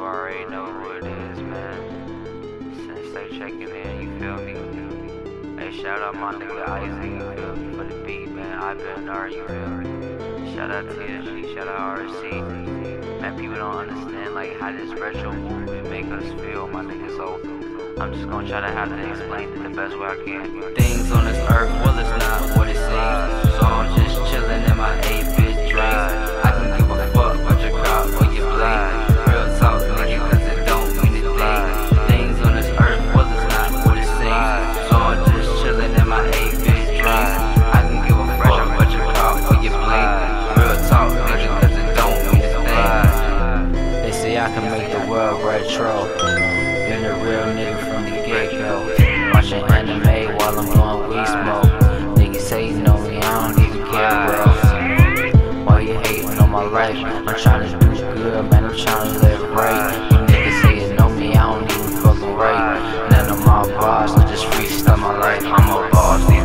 already know who it is, man. Since they checking in, you feel me? Hey, shout out my nigga Isaac, you feel me? For the beat, man. I've been there, you feel me? Shout out TSG, shout out RC. Man, people don't understand like how this retro movement make us feel, my nigga. So I'm just gonna try to have to explain it the best way I can. Things on this earth, well, it's not what it seems. So I'm just chilling in my 8-bit drive. I can give a fuck about your crop or your blind. Real talk, nigga, cause it don't mean a thing. Things on this earth, well, it's not what it seems. So I'm just chilling in my 8-bit drive. I can give a fuck about your crop or your blind. Real talk, nigga, cause it don't mean a thing. They say I can make the world retro. Been a real nigga from the get-go. Watching anime while I'm blowing weed smoke. Niggas say you know me, I don't even care, bro. Why you hating on my life? I'm trying to do good, man, I'm trying to live right. You niggas say you know me, I don't even fucking right. None of my bars, I just freestyle my life. I'm a boss.